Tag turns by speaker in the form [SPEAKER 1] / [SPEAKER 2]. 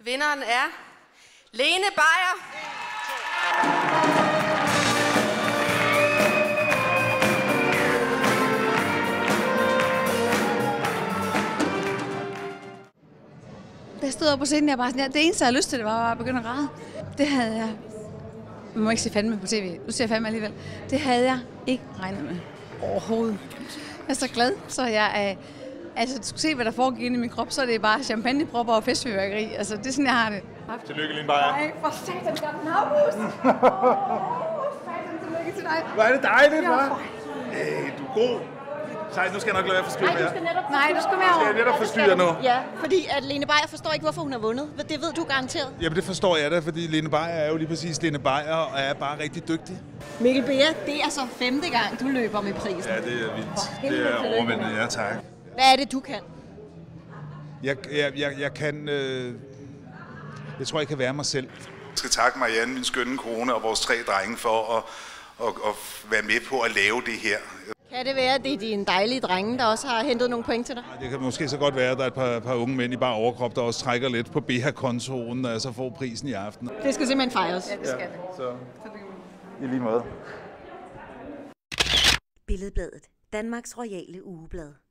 [SPEAKER 1] Vinderen er Lene Beyer.
[SPEAKER 2] Da jeg stod op på scenen, jeg bare sådan, det eneste, jeg havde lyst til, det var at begynde at græde. Det havde jeg... Man må ikke se fandme på tv. Nu ser jeg fandme alligevel. Det havde jeg ikke regnet med overhovedet. Jeg er så glad, så jeg er... Altså, du skal se, hvad der foregik inde i min krop, så er det bare champagnepropper og festfyrværkeri. Altså, det er sådan, jeg har det.
[SPEAKER 3] Tillykke, Lene Beyer.
[SPEAKER 2] Nej, for satan, der er navnhus! Satan, tillykke til dig.
[SPEAKER 3] Hvor er det dejligt, hva'? Hey, du er god. Sej, nu skal jeg nok lade være forstyrre
[SPEAKER 4] Nej,
[SPEAKER 3] jer.
[SPEAKER 4] du skal netop
[SPEAKER 2] Nej, du skal være over.
[SPEAKER 3] Skal jeg netop forstyrre nu?
[SPEAKER 4] Ja, fordi at Lene Beyer forstår ikke, hvorfor hun har vundet. Det ved du garanteret.
[SPEAKER 3] Jamen, det forstår jeg da, fordi Lene Beyer er jo lige præcis Lene Beyer og er bare rigtig dygtig.
[SPEAKER 4] Mikkel Beer, det er så 5. gang, du løber med prisen.
[SPEAKER 3] Ja, det er vildt. Det er overvældende, ja tak.
[SPEAKER 4] Hvad er det, du kan?
[SPEAKER 3] Jeg kan... Jeg tror, jeg kan være mig selv. Jeg skal takke Marianne, min skønne kone, og vores 3 drenge for at være med på at lave det her.
[SPEAKER 4] Kan det være, at det er dine dejlige drenge, der også har hentet nogle point til dig?
[SPEAKER 3] Det kan måske så godt være, at der er et par unge mænd i bare overkrop, der også trækker lidt på BH-kontoen, og så får prisen i aften.
[SPEAKER 4] Det skal simpelthen fejres.
[SPEAKER 2] Ja, det skal det.
[SPEAKER 3] Så i lige måde.
[SPEAKER 5] Billedbladet. Danmarks royale ugeblad.